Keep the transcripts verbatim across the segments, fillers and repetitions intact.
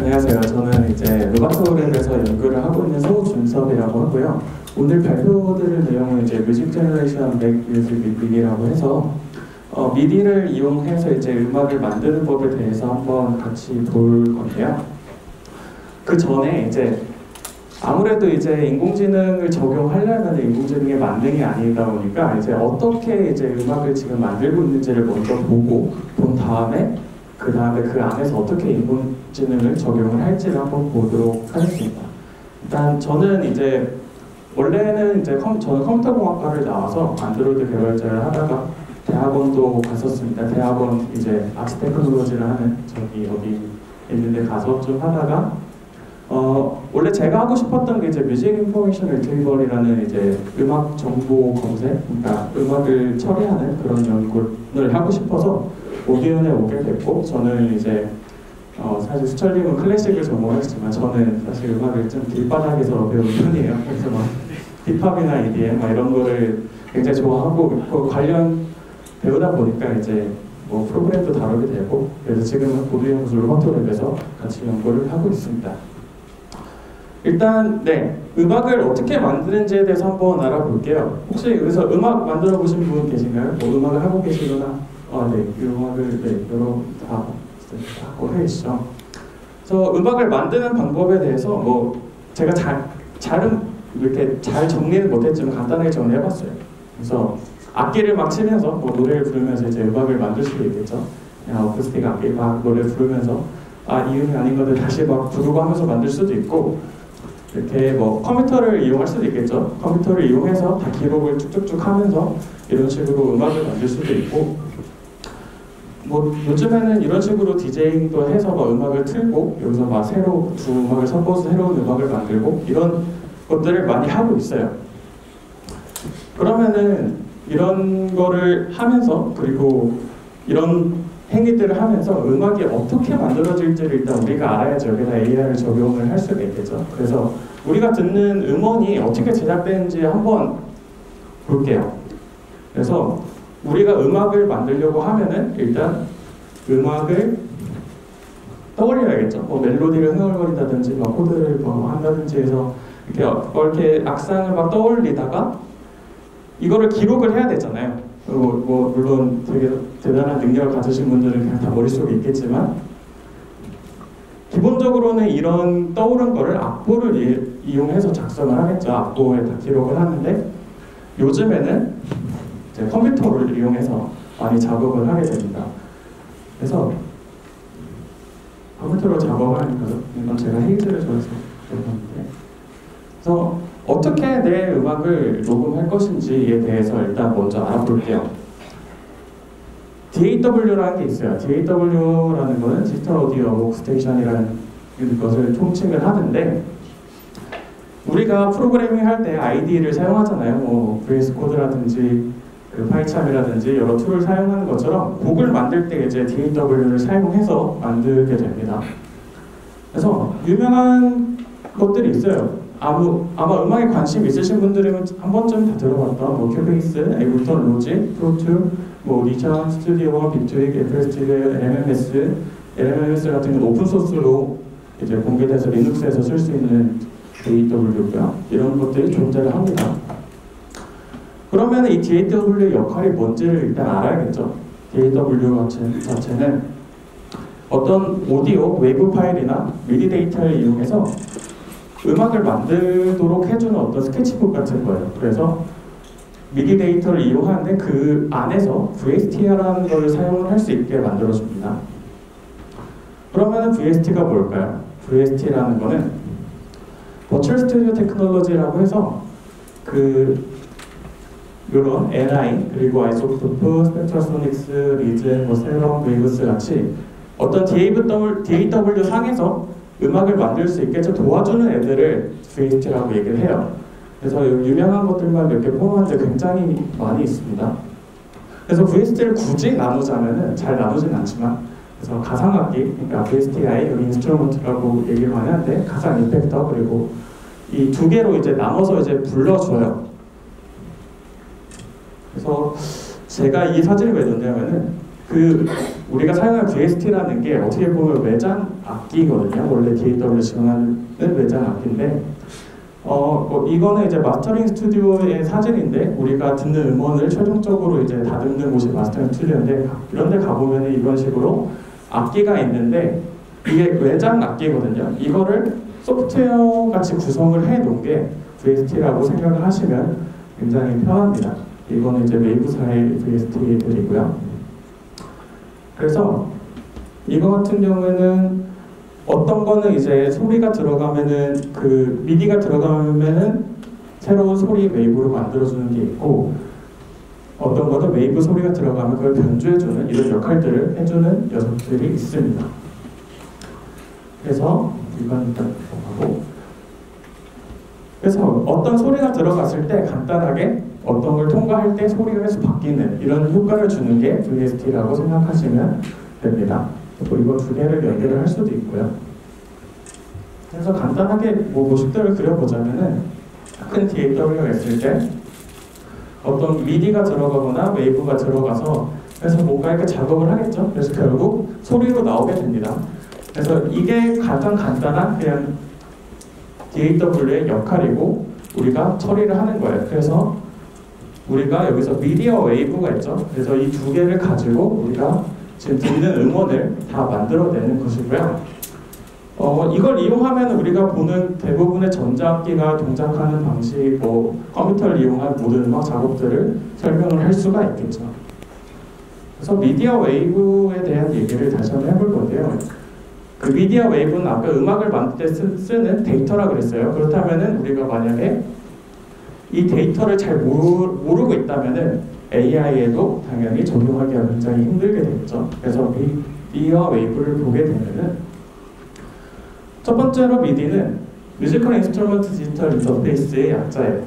안녕하세요. 저는 이제 음악소울에서 연구를 하고 있는 소준섭이라고 하고요. 오늘 발표드릴 내용은 이제 뮤직 제너레이션 백 뮤직 미디라고 해서 어, 미디를 이용해서 이제 음악을 만드는 법에 대해서 한번 같이 볼 건데요. 그 전에 이제 아무래도 이제 인공지능을 적용하려면 인공지능의 만능이 아니다 보니까 이제 어떻게 이제 음악을 지금 만들고 있는지를 먼저 보고 본 다음에 그 다음에 그 안에서 어떻게 인공지능을 적용을 할지를 한번 보도록 하겠습니다. 일단 저는 이제 원래는 이제 컴, 저는 컴퓨터공학과를 나와서 안드로이드 개발자를 하다가 대학원도 갔었습니다. 대학원 이제 아트 테크놀로지를 하는 저기 여기 있는데 가서 좀 하다가 어 원래 제가 하고 싶었던 게 이제 뮤직 인포메이션 리트리버리라는 이제 음악 정보 검색, 그러니까 음악을 처리하는 그런 연구를 하고 싶어서 오디온에 오게 됐고, 저는 이제 어 사실 수철님은 클래식을 전공했지만 저는 사실 음악을 좀 길바닥에서 배운 편이에요. 그래서 막 힙합이나 이디엠 막 이런 거를 굉장히 좋아하고 그 관련 배우다 보니까 이제 뭐 프로그램도 다루게 되고, 그래서 지금은 고도연구소 음악토랩에서 같이 연구를 하고 있습니다. 일단 네 음악을 어떻게 만드는지에 대해서 한번 알아볼게요. 혹시 여기서 음악 만들어 보신 분 계신가요? 뭐 음악을 하고 계시거나 아, 네 음악을 네 여러 다 하고 계시죠. 그래서 음악을 만드는 방법에 대해서 뭐 제가 잘 잘은 이렇게 잘 정리는 못했지만 간단하게 정리해봤어요. 그래서 악기를 막 치면서 뭐 노래를 부르면서 이제 음악을 만들 수도 있겠죠. 그냥 어쿠스틱 악기 막 노래를 부르면서 아 이 음이 아닌 것들 다시 막 부르고 하면서 만들 수도 있고, 이렇게 뭐 컴퓨터를 이용할 수도 있겠죠. 컴퓨터를 이용해서 다 기록을 쭉쭉쭉 하면서 이런 식으로 음악을 만들 수도 있고, 뭐 요즘에는 이런 식으로 디제잉도 해서 막 음악을 틀고 여기서 막 새로 두 음악을 섞어서 새로운 음악을 만들고 이런 것들을 많이 하고 있어요. 그러면은 이런 거를 하면서, 그리고 이런 행위들을 하면서 음악이 어떻게 만들어질지를 일단 우리가 알아야죠. 여기다 에이아이를 적용을 할 수가 있겠죠. 그래서 우리가 듣는 음원이 어떻게 제작되는지 한번 볼게요. 그래서 우리가 음악을 만들려고 하면은 일단 음악을 떠올려야겠죠. 뭐 멜로디를 흥얼거린다든지 막 코드를 뭐 한다든지 해서 이렇게, 이렇게 악상을 막 떠올리다가 이거를 기록을 해야 되잖아요. 뭐, 뭐 물론 되게 대단한 능력을 가지신 분들은 그냥 다 머릿속에 있겠지만, 기본적으로는 이런 떠오른 거를 악보를 이, 이용해서 작성을 하겠죠. 악보에 다 기록을 하는데 요즘에는 이제 컴퓨터를 이용해서 많이 작업을 하게 됩니다. 그래서 컴퓨터로 작업을 하니까, 이건 제가 헤이즈를 좋아해서 그랬는데, 그래서 어떻게 내 음악을 녹음할 것인지에 대해서 일단 먼저 알아볼게요. 디에이더블유라는 게 있어요. 디에이더블유라는 거는 디지털 오디오 워크스테이션이라는 것을 통칭을 하는데, 우리가 프로그래밍 할 때 아이디를 사용하잖아요. 뭐 브이에스 코드라든지 그 파이참이라든지 여러 툴을 사용하는 것처럼 곡을 만들 때 이제 디에이더블유를 사용해서 만들게 됩니다. 그래서 유명한 것들이 있어요. 아무, 아마 음악에 관심 있으신 분들은 한 번쯤 다 들어봤던 뭐 큐베이스, 에블턴 로직, 프로툴, 뭐 리전, 스튜디오, 비트윅, 에프엘 스튜디오, 엠엠에스, 엠엠에스 같은 건 오픈 소스로 이제 공개돼서 리눅스에서 쓸 수 있는 디에이더블유고요. 이런 것들이 존재를 합니다. 그러면 이 디에이더블유의 역할이 뭔지를 일단 알아야겠죠. 디에이더블유 자체는 어떤 오디오, 웨이브 파일이나 미디 데이터를 이용해서 음악을 만들도록 해주는 어떤 스케치북 같은 거예요. 그래서 미디 데이터를 이용하는데 그 안에서 브이에스티라는 걸 사용을 할 수 있게 만들어줍니다. 그러면 브이에스티가 뭘까요? 브이에스티라는 거는 버추얼 스튜디오 테크놀로지라고 해서 그 이런 엔아이, 그리고 아이소토프, 스펙트라소닉스, 리즌, 뭐 셀럼, 웨이브스 같이 어떤 디에이더블유 상에서 음악을 만들 수 있게 도와주는 애들을 브이에스티라고 얘기를 해요. 그래서 유명한 것들만 몇 개 포함하는데 굉장히 많이 있습니다. 그래서 브이에스티를 굳이 나누자면은 잘 나누진 않지만, 그래서 가상악기, 그러니까 브이에스티아이, 여기 인스트루먼트라고 얘기를 많이 하는데 가상 이펙터, 그리고 이 두 개로 이제 나눠서 이제 불러줘요. 그래서 제가 이 사진을 왜 넣냐면은 그 우리가 사용하는 브이에스티라는 게 어떻게 보면 외장 악기거든요. 원래 디에이더블유 지원하는 외장 악기인데 어, 뭐 이거는 이제 마스터링 스튜디오의 사진인데 우리가 듣는 음원을 최종적으로 이제 다듬는 곳이 마스터링 스튜디오인데 이런 데 가보면 이런 식으로 악기가 있는데 이게 외장 악기거든요. 이거를 소프트웨어 같이 구성을 해 놓은 게 브이에스티라고 생각을 하시면 굉장히 편합니다. 이거는 이제 웨이브사의 브이에스티들이고요. 그래서 이거 같은 경우에는 어떤 거는 이제 소리가 들어가면은 그 미디가 들어가면은 새로운 소리 웨이브로 만들어주는 게 있고 어떤 거는 웨이브 소리가 들어가면 그걸 변주해주는 이런 역할들을 해주는 녀석들이 있습니다. 그래서 이건 일단 하고 그래서 어떤 소리가 들어갔을 때 간단하게 어떤 걸 통과할 때 소리가 계속 바뀌는 이런 효과를 주는 게 브이에스티라고 생각하시면 됩니다. 그리고 이거 두 개를 연결을 할 수도 있고요. 그래서 간단하게 뭐 모식들을 그려보자면은 큰 디에이더블유가 있을 때 어떤 미디가 들어가거나 웨이브가 들어가서 그래서 뭔가 이렇게 작업을 하겠죠. 그래서 결국 소리로 나오게 됩니다. 그래서 이게 가장 간단한 그냥 디에이더블유의 역할이고 우리가 처리를 하는 거예요. 그래서 우리가 여기서 미디어 웨이브가 있죠. 그래서 이 두 개를 가지고 우리가 지금 듣는 음원을 다 만들어내는 것이고요. 어, 이걸 이용하면 우리가 보는 대부분의 전자악기가 동작하는 방식, 뭐 컴퓨터를 이용한 모든 음악 작업들을 설명을 할 수가 있겠죠. 그래서 미디어 웨이브에 대한 얘기를 다시 한번 해볼 건데요. 그 미디어 웨이브는 아까 음악을 만들 때 쓰, 쓰는 데이터라 그랬어요. 그렇다면은 우리가 만약에 이 데이터를 잘 모르, 모르고 있다면은 에이아이에도 당연히 적용하기가 굉장히 힘들게 되겠죠. 그래서 미디어 웨이브를 보게 되면은 첫 번째로 미디는 뮤지컬 인스트루먼트 디지털 인터페이스의 약자예요.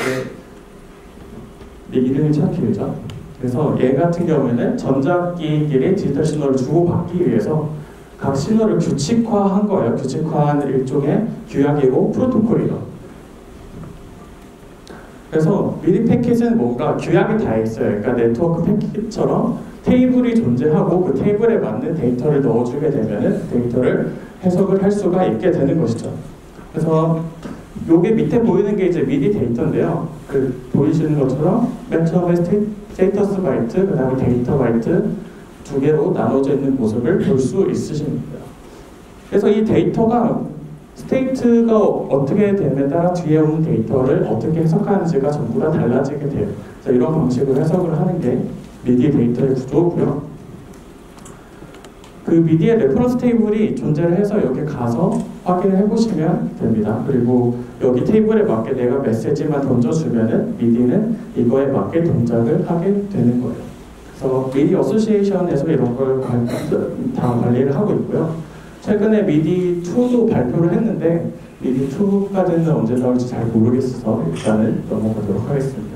네, 이름이 참 길죠. 그래서 얘 같은 경우에는 전자악기끼리 디지털 신호를 주고받기 위해서 각 신호를 규칙화한 거예요. 규칙화한 일종의 규약이고 프로토콜이요. 그래서 미디 패킷은 뭔가 규약이 다 있어요. 그러니까 네트워크 패킷처럼 테이블이 존재하고 그 테이블에 맞는 데이터를 넣어주게 되면은 데이터를 해석을 할 수가 있게 되는 것이죠. 그래서 요게 밑에 보이는 게 이제 미디 데이터인데요. 그 보이시는 것처럼 맨 처음에 스테이, 스테이터스 바이트, 그 다음에 데이터 바이트 두 개로 나눠져 있는 모습을 볼 수 있으십니다. 그래서 이 데이터가 스테이트가 어떻게 되냐에 따라 뒤에 오는 데이터를 어떻게 해석하는지가 전부 다 달라지게 돼요. 그래서 이런 방식으로 해석을 하는 게 미디 데이터의 구조고요. 그 미디의 레퍼런스 테이블이 존재를 해서 여기 가서 확인을 해보시면 됩니다. 그리고 여기 테이블에 맞게 내가 메시지만 던져주면은 미디는 이거에 맞게 동작을 하게 되는 거예요. 그래서 미디 어소시에이션에서 이런 걸 다 관리를 하고 있고요. 최근에 미디 투도 발표를 했는데 미디 투까지는 언제 나올지 잘 모르겠어서 일단은 넘어가도록 하겠습니다.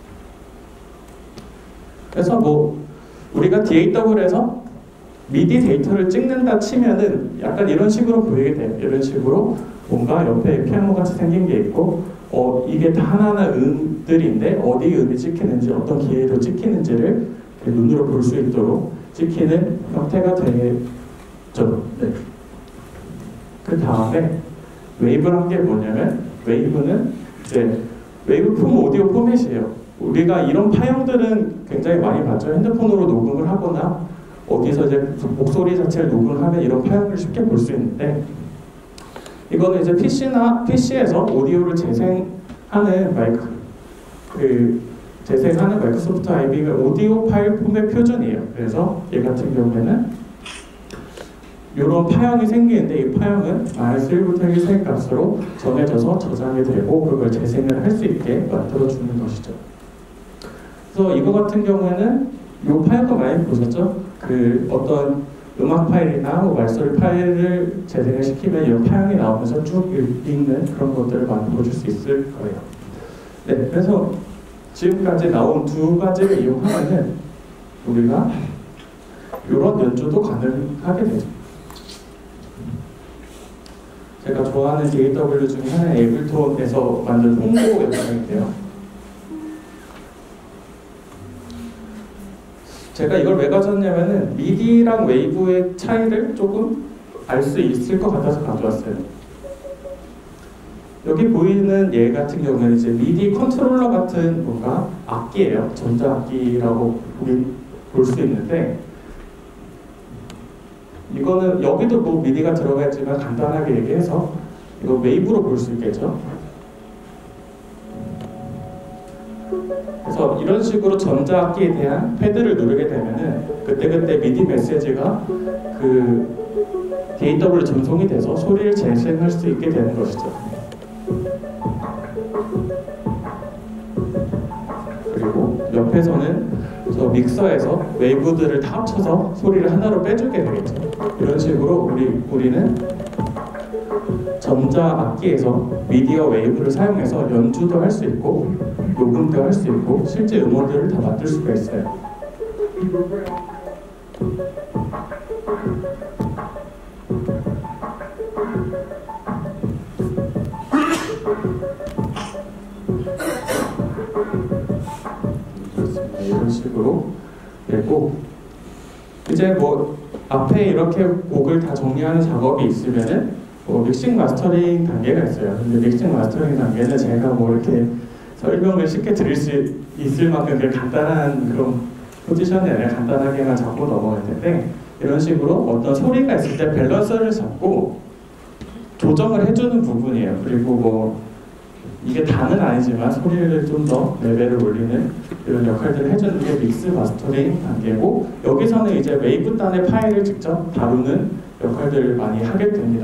그래서 뭐 우리가 디에이더블유에서 미디 데이터를 찍는다 치면은 약간 이런 식으로 보이게 돼요. 이런 식으로 뭔가 옆에 피아노 같이 생긴 게 있고 어 이게 다 하나하나 음들인데 어디 음이 찍히는지 어떤 기회로 찍히는지를 눈으로 볼 수 있도록 찍히는 형태가 되죠. 네. 그 다음에 웨이브란 게 뭐냐면 웨이브는 이제 웨이브 폼 오디오 포맷이에요. 우리가 이런 파형들은 굉장히 많이 봤죠. 핸드폰으로 녹음을 하거나 어디서 이제 목소리 자체를 녹음하면 이런 파형을 쉽게 볼 수 있는데 이거는 이제 피시나 피시에서 오디오를 재생하는 마이크 그 재생하는 마이크로소프트 아이비가 오디오 파일 포맷 표준이에요. 그래서 얘 같은 경우에는 이런 파형이 생기는데 이 파형은 마이너스 일부터 일 사이 값으로 정해져서 저장이 되고 그걸 재생을 할 수 있게 만들어주는 것이죠. 그래서 이거 같은 경우에는 이 파형도 많이 보셨죠? 그 어떤 음악 파일이나 말소리 파일을 재생을 시키면 이런 파형이 나오면서 쭉 읽는 그런 것들을 많이 보실 수 있을 거예요. 네, 그래서 지금까지 나온 두 가지를 이용하면은 우리가 이런 연주도 가능하게 되죠. 제가 좋아하는 디에이더블유 중에 하나는 에이블톤에서 만든 홍보 영상인데요. 제가 이걸 왜 가져왔냐면은 미디랑 웨이브의 차이를 조금 알 수 있을 것 같아서 가져왔어요. 여기 보이는 얘 같은 경우는 이제 미디 컨트롤러 같은 뭔가 악기예요. 전자악기라고 볼 수 있는데, 이거는 여기도 뭐 미디가 들어가 있지만 간단하게 얘기해서 이거 웨이브로 볼 수 있겠죠. 그래서 이런 식으로 전자악기에 대한 패드를 누르게 되면은 그때그때 미디 메시지가 그 디에이더블유 전송이 돼서 소리를 재생할 수 있게 되는 것이죠. 그리고 옆에서는 저 믹서에서 웨이브들을 다 합쳐서 소리를 하나로 빼주게 되겠죠. 이런 식으로 우리, 우리는 전자악기에서 미디어 웨이브를 사용해서 연주도 할 수 있고 녹음도 할 수 있고 실제 음원들을 다 만들 수가 있어요. 이런 식으로 되고, 이제 뭐 앞에 이렇게 곡을 다 정리하는 작업이 있으면은 뭐 믹싱 마스터링 단계가 있어요. 근데 믹싱 마스터링 단계는 제가 뭐 이렇게 설명을 쉽게 드릴 수 있을 만큼 간단한 그런 포지션이 아니라 간단하게만 잡고 넘어갈 텐데, 이런 식으로 어떤 소리가 있을 때 밸런스를 잡고 조정을 해주는 부분이에요. 그리고 뭐 이게 다는 아니지만 소리를 좀 더 레벨을 올리는 이런 역할들을 해주는 게 믹스 마스터링 단계고, 여기서는 이제 웨이브 단의 파일을 직접 다루는 역할들을 많이 하게 됩니다.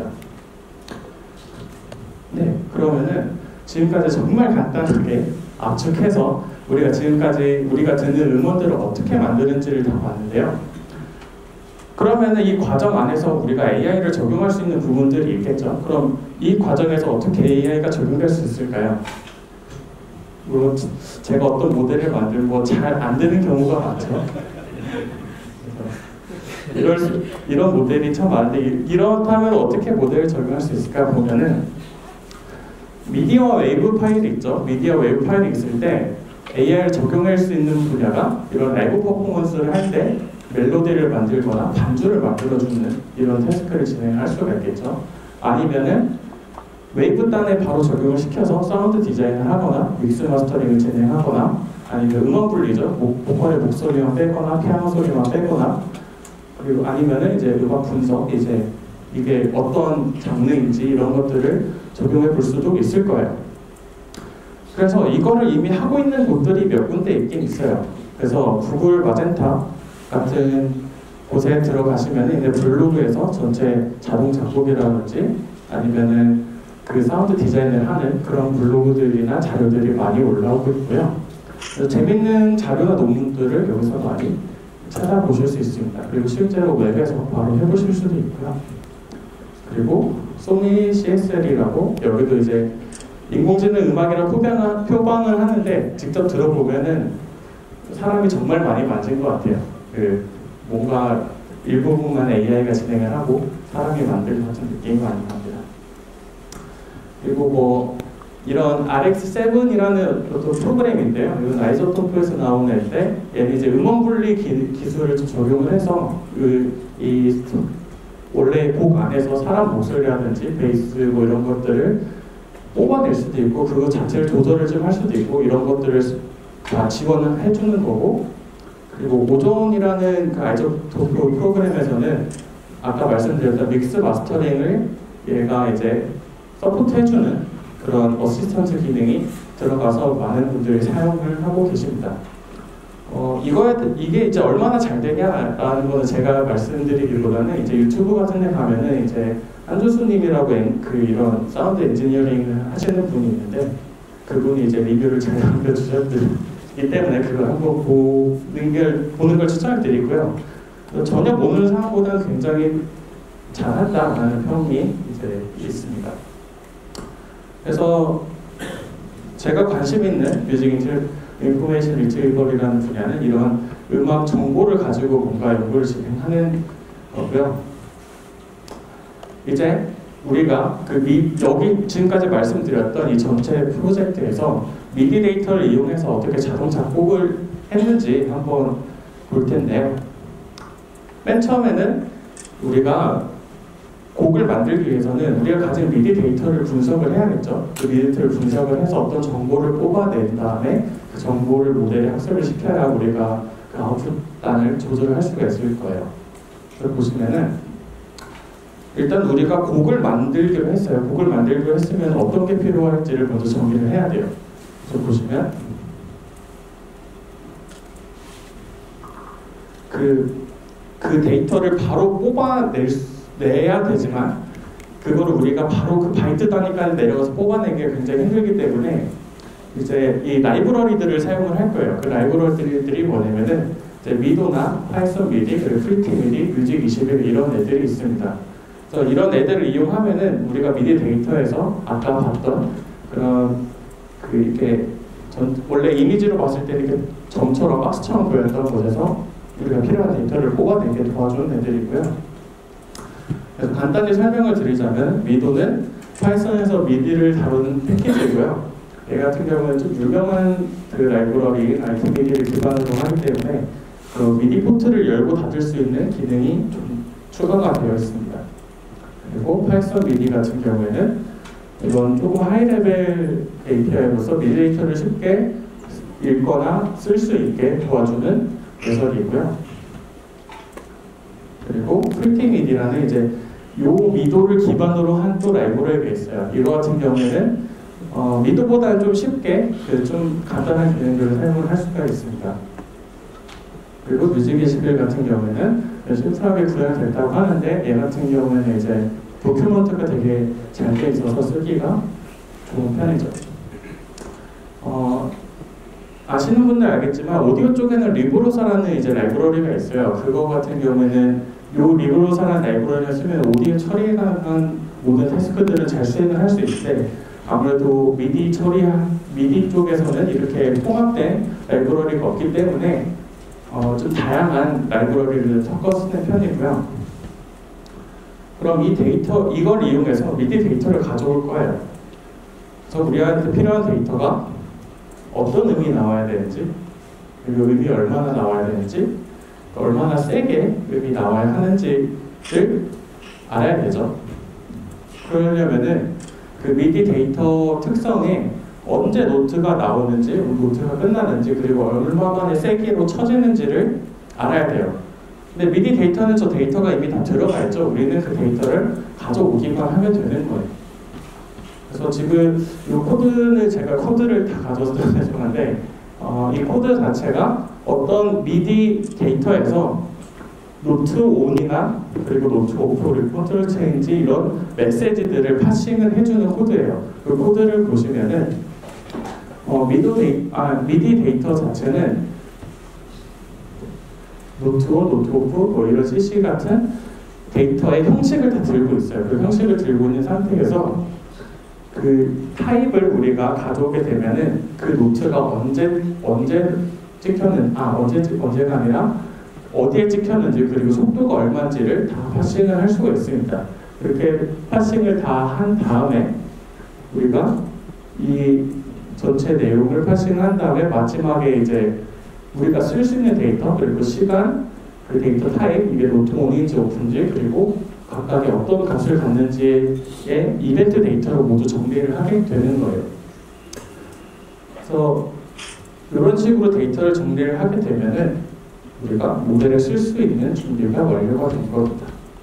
네, 그러면은 지금까지 정말 간단하게 압축해서 우리가 지금까지 우리가 듣는 음원들을 어떻게 만드는지를 다 봤는데요. 그러면은 이 과정 안에서 우리가 에이아이를 적용할 수 있는 부분들이 있겠죠. 그럼 이 과정에서 어떻게 에이아이가 적용될 수 있을까요? 물론 제가 어떤 모델을 만들고 잘 안 되는 경우가 많죠. 이럴 수, 이런 모델이 참 많은데, 이렇다면 어떻게 모델을 적용할 수 있을까 보면은 미디어 웨이브 파일이 있죠. 미디어 웨이브 파일이 있을 때 에이아이를 적용할 수 있는 분야가 이런 라이브 퍼포먼스를 할 때 멜로디를 만들거나 반주를 만들어주는 이런 태스크를 진행할 수가 있겠죠. 아니면은 웨이브 단에 바로 적용을 시켜서 사운드 디자인을 하거나 믹스 마스터링을 진행하거나, 아니면 음원 분리죠. 목, 보컬의 목소리만 빼거나 피아노 소리만 빼거나, 그리고 아니면은 이제 음악 분석, 이제 이게 어떤 장르인지 이런 것들을 적용해 볼 수도 있을 거예요. 그래서 이거를 이미 하고 있는 곳들이 몇 군데 있긴 있어요. 그래서 구글 마젠타 같은 곳에 들어가시면 이제 블로그에서 전체 자동 작곡이라든지 아니면은 그 사운드 디자인을 하는 그런 블로그들이나 자료들이 많이 올라오고 있고요. 그래서 재밌는 자료나 논문들을 여기서 많이 찾아보실 수 있습니다. 그리고 실제로 웹에서 바로 해보실 수도 있고요. 그리고 소니 씨에스엘이라고 여기도 이제 인공지능 음악이라고 표방을, 표방을 하는데 직접 들어보면은 사람이 정말 많이 만진 것 같아요. 그 뭔가 일부분만 에이아이가 진행을 하고 사람이 만든 것 같은 느낌이 많이 납니다. 그리고 뭐 이런 알엑스 세븐이라는 어떤 프로그램인데요. 이건 아이소토프에서 나온 애인데, 얘는 이제 음원 분리 기, 기술을 적용을 해서 그 이 원래 곡 안에서 사람 목소리라든지 베이스 뭐 이런 것들을 뽑아낼 수도 있고 그거 자체를 조절을 좀 할 수도 있고 이런 것들을 다 지원을 해주는 거고, 그리고 오존이라는 그 아이소토프 프로그램에서는 아까 말씀드렸던 믹스 마스터링을 얘가 이제 서포트 해주는 그런 어시스턴트 기능이 들어가서 많은 분들이 사용을 하고 계십니다. 어, 이거에, 이게 이제 얼마나 잘 되냐라는 거는 제가 말씀드리기보다는 이제 유튜브 같은 데 가면은 이제 한주수님이라고 그 이런 사운드 엔지니어링을 하시는 분이 있는데, 그분이 이제 리뷰를 잘 남겨주셨기 때문에 그걸 한번 보는 걸, 보는 걸 추천을 드리고요. 전혀 모르는 사람보다는 굉장히 잘한다라는 평이 이제 있습니다. 그래서 제가 관심 있는 뮤직 인포메이션 리트리버리라는 분야는 이런 음악 정보를 가지고 뭔가 연구를 진행하는 거고요. 이제 우리가 그 미, 여기 지금까지 말씀드렸던 이 전체 프로젝트에서 미디 데이터를 이용해서 어떻게 자동 작곡을 했는지 한번 볼 텐데요. 맨 처음에는 우리가 곡을 만들기 위해서는 우리가 가진 미디 데이터를 분석을 해야겠죠. 그 미디 데이터를 분석을 해서 어떤 정보를 뽑아낸 다음에 그 정보를 모델에 학습을 시켜야 우리가 그 아웃풋단을 조절할 수가 있을 거예요. 그래서 보시면은 일단 우리가 곡을 만들기로 했어요. 곡을 만들기로 했으면 어떤 게 필요할지를 먼저 정리를 해야 돼요. 그래서 보시면 그, 그 데이터를 바로 뽑아낼 수, 내야 되지만 그거를 우리가 바로 그 바이트 단위까지 내려가서 뽑아내기가 굉장히 힘들기 때문에 이제 이 라이브러리들을 사용을 할 거예요. 그 라이브러리들이 뭐냐면은 이제 미도나 파이썬 미디, 그리고 프리티 미디, 뮤직 이십일 이런 애들이 있습니다. 그래서 이런 애들을 이용하면은 우리가 미디 데이터에서 아까 봤던 그런 그 이렇게 전, 원래 이미지로 봤을 때 이렇게 점처럼 박스처럼 보였던 곳에서 우리가 필요한 데이터를 뽑아내게 도와주는 애들이고요. 그래서 간단히 설명을 드리자면 미도는 파이썬에서 미디를 다루는 패키지고요. 얘 같은 경우는 좀 유명한 그 라이브러리 아이티 미디를 기반으로 하기 때문에 그 미디 포트를 열고 닫을 수 있는 기능이 좀 추가가 되어 있습니다. 그리고 파이썬 미디 같은 경우에는 이건 조금 하이 레벨 에이피아이로서 미디 데이터를 쉽게 읽거나 쓸 수 있게 도와주는 녀석이고요. 그리고 프리티 미디라는 이제 요 미도를 기반으로 한 또 라이브러리가 있어요. 이거 같은 경우에는 어, 미도보다 좀 쉽게 그 좀 간단한 기능들을 사용을 할 수가 있습니다. 그리고 뮤직 이십일 같은 경우에는 심플하게 구현됐다고 하는데 얘 같은 경우에는 이제 도큐먼트가 되게 잘 돼 있어서 쓰기가 좋은 편이죠. 어, 아시는 분들 알겠지만 오디오 쪽에는 리브로사라는 이제 라이브러리가 있어요. 그거 같은 경우에는 요 리브로사라는 라이브러리를 쓰면 오디오 처리에 관한 모든 태스크들을 잘 수행을 할 수 있는데 아무래도 미디 처리한 미디 쪽에서는 이렇게 통합된 라이브러리가 없기 때문에 어, 좀 다양한 라이브러리를 섞어 쓰는 편이고요. 그럼 이 데이터 이걸 이용해서 미디 데이터를 가져올 거예요. 그래서 우리한테 필요한 데이터가 어떤 음이 나와야 되는지, 그리고 음이 얼마나 나와야 되는지, 얼마나 세게 음이 나와야 하는지를 알아야 되죠. 그러려면은 그 미디 데이터 특성에 언제 노트가 나오는지, 노트가 끝나는지, 그리고 얼마만에 세기로 쳐지는지를 알아야 돼요. 근데 미디 데이터는 저 데이터가 이미 다 들어가 있죠. 우리는 그 데이터를 가져오기만 하면 되는 거예요. 그래서 지금 이 코드는 제가 코드를 다 가져서 죄송한데 어, 이 코드 자체가 어떤 미디 데이터에서 노트 온이나 그리고 노트 오프, 그리고 컨트롤 체인지 이런 메시지들을 파싱을 해주는 코드예요. 그 코드를 보시면은 어, 미도 데이, 아, 미디 데이터 자체는 노트 온, 노트 오프, 뭐 이런 씨씨 같은 데이터의 형식을 다 들고 있어요. 그 형식을 들고 있는 상태에서 그 타입을 우리가 가져오게 되면은 그 노트가 언제 언제 찍혔는 아 언제 언제가 아니라 어디에 찍혔는지 그리고 속도가 얼마인지를 다 파싱을 할 수가 있습니다. 그렇게 파싱을 다 한 다음에 우리가 이 전체 내용을 파싱한 다음에 마지막에 이제 우리가 쓸 수 있는 데이터 그리고 시간 그 데이터 타입 이게 노트 온인지 오프인지 그리고 각각의 어떤 값을 갖는지의 이벤트 데이터로 모두 정리를 하게 되는 거예요. 그래서 이런 식으로 데이터를 정리를 하게 되면은 우리가 모델을 쓸 수 있는 준비가 완료가 된 겁니다.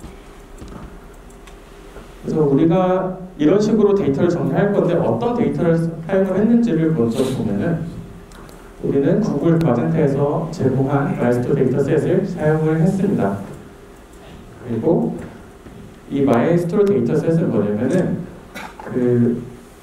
그래서 우리가 이런 식으로 데이터를 정리할 건데 어떤 데이터를 사용을 했는지를 먼저 보면은 우리는 구글 마젠타에서 제공한 마이스토 데이터셋을 사용을 했습니다. 그리고 이 마이스토 데이터셋은 뭐냐면은 그,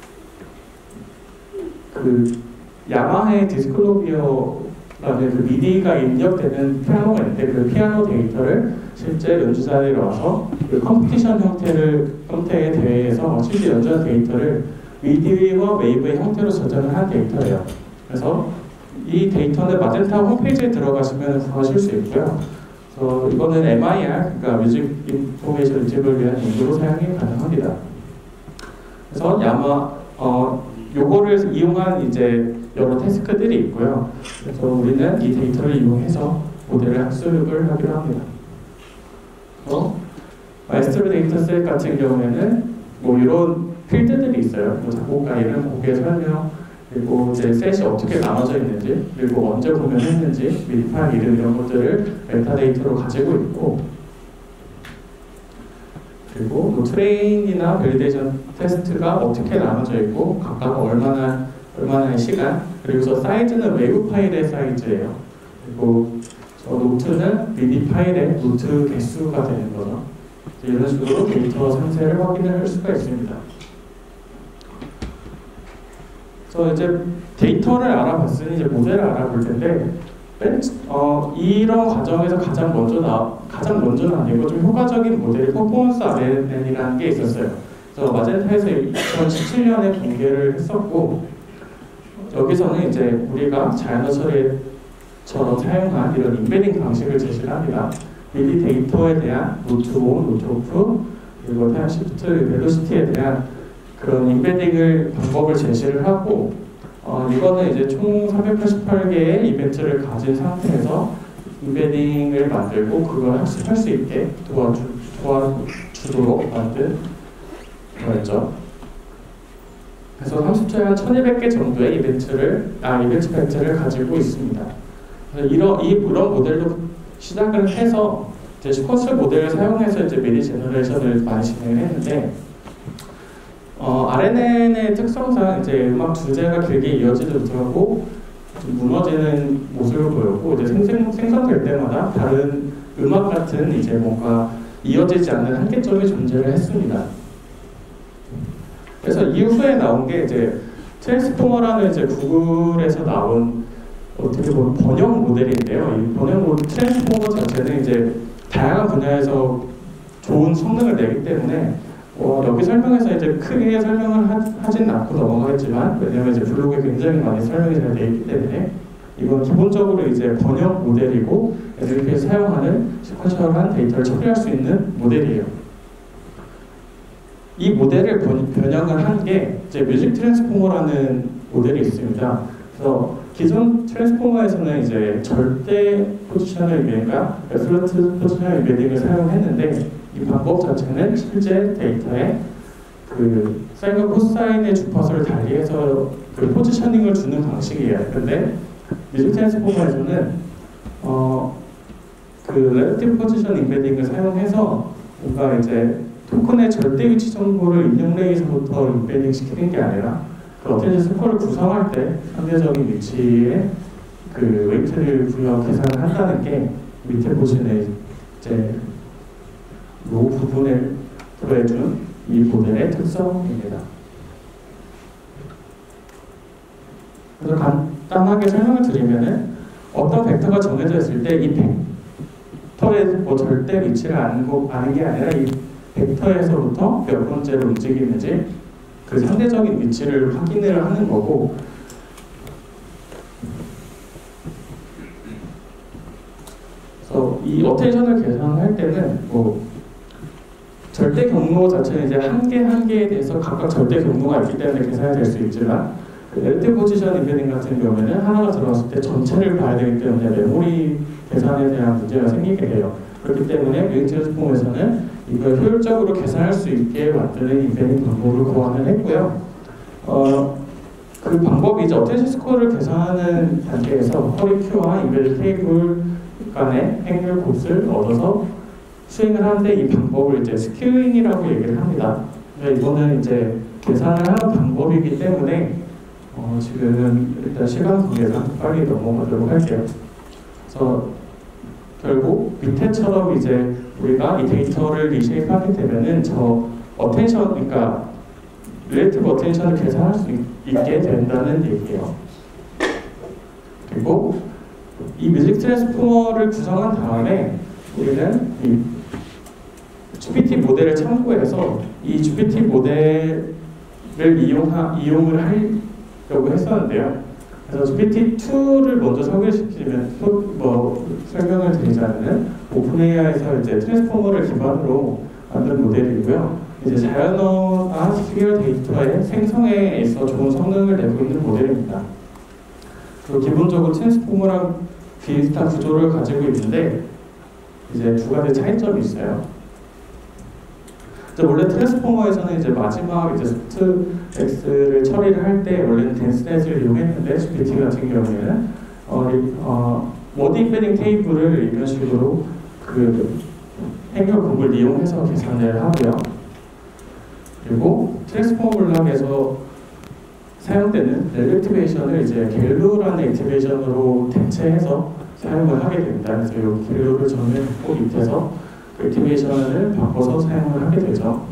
그 야마하의 디스클로비어라는 그 미디가 입력되는 피아노가 있는데 그 피아노 데이터를 실제 연주자들이 와서 그 컴피티션 형태를 형태의 대회에서 실제 연주한 데이터를 미디와 웨이브의 형태로 저장을 한 데이터예요. 그래서 이 데이터는 마젠타 홈페이지에 들어가시면 구하실 수 있고요. 그래서 이거는 엠아이알, 그러니까 뮤직 인포메이션 리트리버를 위한 용도로 사용이 가능합니다. 그래서 야마 어 요거를 이용한 이제 여러 태스크들이 있고요. 그래서 우리는 이 데이터를 이용해서 모델을 학습을 하기로 합니다. 어? 마에스트로 데이터셋 같은 경우에는 뭐 이런 필드들이 있어요. 뭐 작곡가 이름, 곡의 설명, 그리고 이제 셋이 어떻게 나눠져 있는지, 그리고 언제 구현했는지, 미디 파일 이름 이런 것들을 메타데이터로 가지고 있고, 그리고 뭐 트레인이나 밸리데이션 테스트가 어떻게 나눠져 있고, 각각 얼마나 얼마나의 시간, 그리고서 사이즈는 웨브 파일의 사이즈예요. 그리고 저 노트는 미디 파일의 노트 개수가 되는 거죠. 이런 식으로 데이터 상세를 확인할 수가 있습니다. 그래서 이제 데이터를 알아봤으니 이제 모델을 알아볼 텐데, 어, 이런 과정에서 가장 먼저 나 가장 먼저는 아니고 좀 효과적인 모델이 퍼포먼스 알엔엔이라는 게 있었어요. 그래서 마젠타에서 이천십칠 년에 공개를 했었고, 여기서는 이제 우리가 자연어 처리처럼 사용한 이런 인베딩 방식을 제시를 합니다. 미디 데이터에 대한 노트 온, 노트 오프, 그리고 타임 시프트, 벨로시티에 대한 그런 인베딩을 방법을 제시를 하고, 어, 이거는 이제 총 삼백팔십팔 개의 이벤트를 가진 상태에서 인베딩을 만들고 그걸 학습할 수 있게 도와주, 도와주도록 만든 거였죠. 그래서 삼십 초에 한 천이백 개 정도의 이벤트를, 아, 이벤트 팩트를 가지고 있습니다. 그래서 이런, 이, 이런 모델로 시작을 해서 이제 스쿼트 모델을 사용해서 이제 미디 제너레이션을 많이 진행을 했는데, 어, 알엔엔의 특성상 이제 음악 주제가 길게 이어지지 못하고 좀 무너지는 모습을 보였고, 이제 생생, 생성될 때마다 다른 음악 같은 이제 뭔가 이어지지 않는 한계점이 존재를 했습니다. 그래서 이후에 나온 게 이제 트랜스포머라는 이제 구글에서 나온 어떻게 보면 번역 모델인데요. 이 번역 모델 트랜스포머 자체는 이제 다양한 분야에서 좋은 성능을 내기 때문에 어, 여기 설명에서 이제 크게 설명을 하, 하진 않고 넘어가겠지만, 왜냐면 이제 블로그에 굉장히 많이 설명이 잘 되어 있기 때문에 이건 기본적으로 이제 번역 모델이고 에스디케이에서 사용하는 시퀀셜한 데이터를 처리할 수 있는 모델이에요. 이 모델을 번, 변형을 한 게 이제 뮤직 트랜스포머라는 모델이 있습니다. 그래서 기존 트랜스포머에서는 이제 절대 포지셔널 이메딩과 애플러트 포지셔널 이메딩을 사용했는데, 이 방법 자체는 실제 데이터에 그 사인과 코사인의 주파수를 달리해서 그 포지셔닝을 주는 방식이에요. 근데 뮤직 트랜스포머에서는 어, 그 렐러티브 포지션 인베딩을 사용해서 뭔가 이제 토큰의 절대 위치 정보를 입력 레이에서부터 인베딩 시키는 게 아니라 그 어텐션 스코어를 구성할 때 상대적인 위치에 그 웨이트를 부여 계산을 한다는 게 밑에 보시는 이제 로 부분에 더해준 이 모델의 특성입니다. 그래서 간단하게 설명을 드리면은 어떤 벡터가 정해져 있을 때 이 벡터의 뭐 절대 위치를 아는, 거, 아는 게 아니라 이 벡터에서부터 몇 번째로 움직이는지 그 상대적인 위치를 확인을 하는 거고, 그래서 이 어텐션을 계산할 때는 뭐 절대 경로 자체는 이제 한 개 한 개에 대해서 각각 절대 경로가 있기 때문에 계산이 될 수 있지만, 그 렐티브 포지션 인베딩 같은 경우에는 하나가 들어갔을 때 전체를 봐야 되기 때문에 메모리 계산에 대한 문제가 생기게 돼요. 그렇기 때문에 뮤직 트랜스포머에서는 이걸 효율적으로 계산할 수 있게 만드는 인베딩 방법을 고안을 했고요. 어, 그 방법이 이제 어텐션 스코어를 계산하는 단계에서 허리 큐와 인베드 테이블 간의 행률 곱을 얻어서 수행을 하는데, 이 방법을 이제 스케일링이라고 얘기를 합니다. 이거는 이제 계산을 하는 방법이기 때문에 어, 지금은 일단 시간 관계상 빨리 넘어가도록 할게요. 그래서 결국 밑에처럼 이제 우리가 이 데이터를 리쉐입하게 되면은 저 어텐션, 그러니까 릴레이티브 어텐션을 계산할 수 있게 된다는 얘기예요. 그리고 이 뮤직 트랜스포머를 구성한 다음에 우리는 이 지피티 모델을 참고해서 이 지피티 모델을 이용하, 이용을 하려고 했었는데요. 그래서 지피티 투를 먼저 소개시키면, 뭐 설명을 드리자면 오픈에이아이에서 이제 트랜스포머를 기반으로 만든 모델이고요. 이제 자연어와 스피어 데이터의 생성에 있어 좋은 성능을 내고 있는 모델입니다. 그리고 기본적으로 트랜스포머랑 비슷한 구조를 가지고 있는데 이제 두 가지 차이점이 있어요. 이제 원래 트랜스포머에서는 이제 마지막 이제 소프트 X를 처리를 할 때 원래는 덴스넷을 이용했는데 지피티 같은 경우에는 어, 어, 워딩 패딩 테이블을 이런 식으로 그 행렬 이용해서 계산을 하고요. 그리고 트랜스포머블락에서 사용되는 렐렉티베이션을 이제 갤루라는 액티베이션으로 대체해서 사용을 하게 됩니다. 그래서 이 갤루를 전면 꼭 밑에서 액티베이션을 바꿔서 사용을 하게 되죠.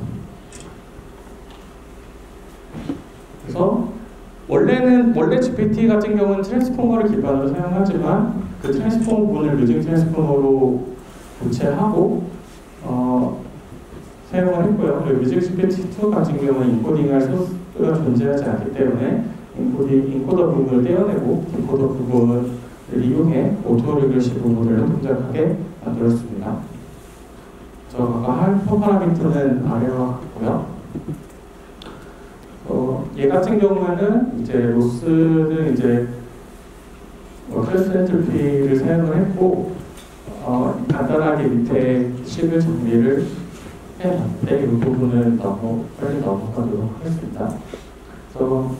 그래서 원래는 원래 지피티 같은 경우는 트랜스포머를 기반으로 사용하지만 그 트랜스포머 부분을 뮤징 트랜스포머로 교체하고 어, 사용을 했고요. 그리고 뮤직 지피티 투 같은 경우는 인코딩할 소스가 존재하지 않기 때문에 인코딩, 인코더 부분을 떼어내고 디코더 부분을 이용해 오토리그레시브 모델로 동작하게 만들었습니다. 저 아까 하이퍼 파라미터는 아래와 같고요. 어, 얘 같은 경우에는 이제 로스는 이제 뭐 클래스 엔트로피를 사용을 했고 어, 간단하게 밑에 식을 정리를 해봤는데 이 부분은 너무 빨리 넘어가도록 하겠습니다. 그래서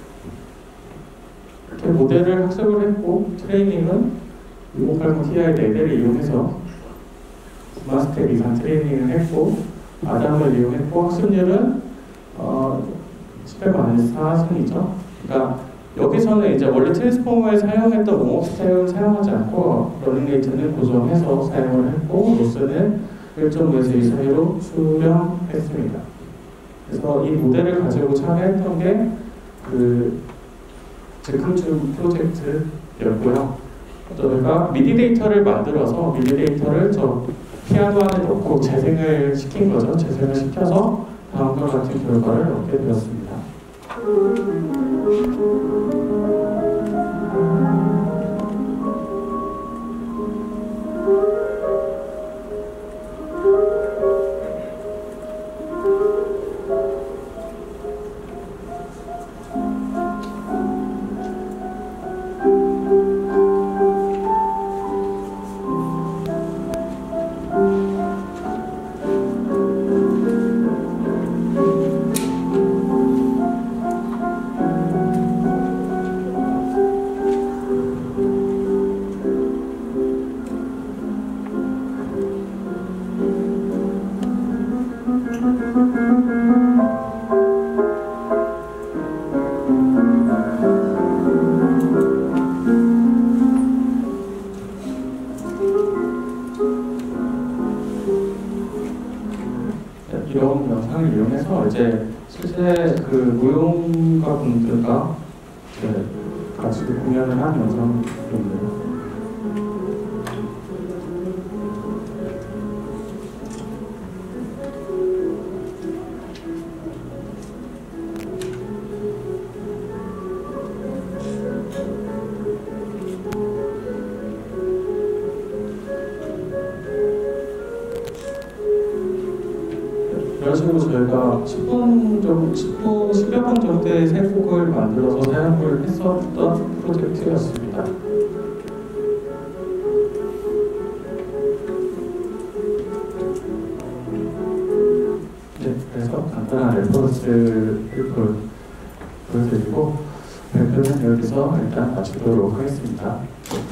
이렇게 모델을 학습을 했고 트레이닝은 육오팔공 티아이 네 대를 이용해서 마스텝 이상 트레이닝을 했고 아담을 이용했고 학습률은 어, 십백 마이너스 사 승이죠. 그러니까 여기서는 이제 원래 트랜스포머에 사용했던 웜업 스텝을 사용하지 않고 러닝 레이트는 고정해서 사용을 했고 로스는 일 점 오에서 이 사이로 수렴했습니다. 그래서 이 모델을 가지고 참여했던 게 그 즉흥중 프로젝트였고요. 저희가 미디 데이터를 만들어서 미디 데이터를 저 피아노 안에 넣고 재생을 시킨 거죠. 재생을 시켜서 다음과 같은 결과를 얻게 되었습니다. 이런 영상을 이용해서 이제 실제 그 무용가 분들과 이제 같이 공연을 한 영상입니다. 이런 식으로 저희가 십 분 정도, 십 분, 십여 분 정도의 세 곡을 만들어서 사용을 했었던 프로젝트였습니다. 네, 그래서 간단한 레퍼런스를 보여드리고 발표는 여기서 일단 마치도록 하겠습니다.